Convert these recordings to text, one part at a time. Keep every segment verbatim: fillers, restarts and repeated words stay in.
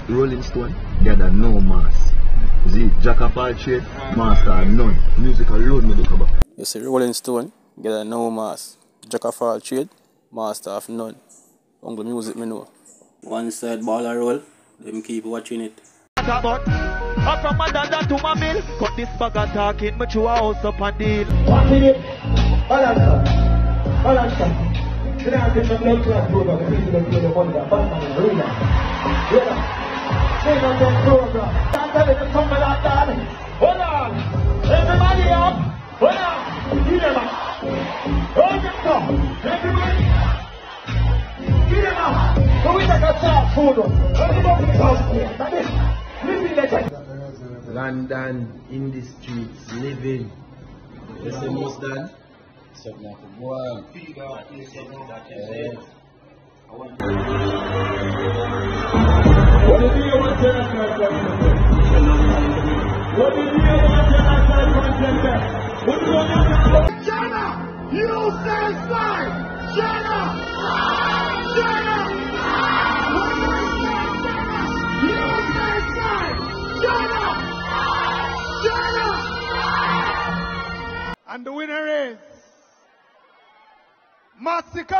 Rolling Stone, gather no mass. See, Jack of all trade, master none. Music alone me look about. You see, Rolling Stone, gather no mass. Jack of all trade, master of none. Only music me know. One side ball a roll, them keep watching it. But I'm from my dad to my mill. Cut this bag of talking, but you are also on deal. One minute. Balance up. Balance up. Can I get some blood clot program? The people that play the one that Batman and Arena. Yeah. Take up that program. Can't tell it to come like that. Hold on. Everybody up. Hold on. Give them up. Hold it up. Everybody. Give them up. So we take a shot food. Everybody comes here. That is. London in the streets, living. You see most done? Something like a boy. What did you want to say? What did you want to say? What do you want to say? China! You stand fine! China! China! And the winner is Massacre!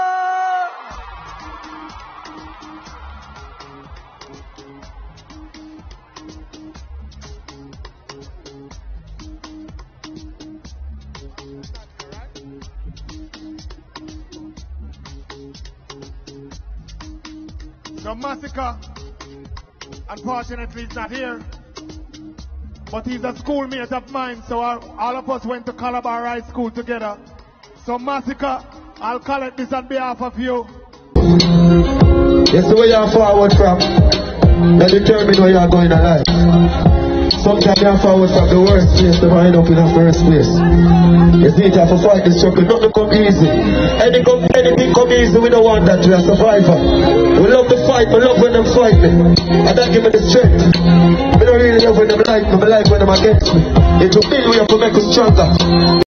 So Massacre, unfortunately, is not here. But he's a schoolmate of mine, so our, all of us went to Calabar High School together. So Massacre, I'll collect this on behalf of you. That's the way you're forward from. That determine where you're going in life. Sometimes you're forward from the worst place to wind up in the first place. You see, you have to fight the struggle. Nothing come easy. Any come, anything come easy, we don't want that. We're a survivor. We love the fight, we love when them fight me. And that give me the strength. We don't really love when them like me, we like when them against me. It will build we have to make us stronger.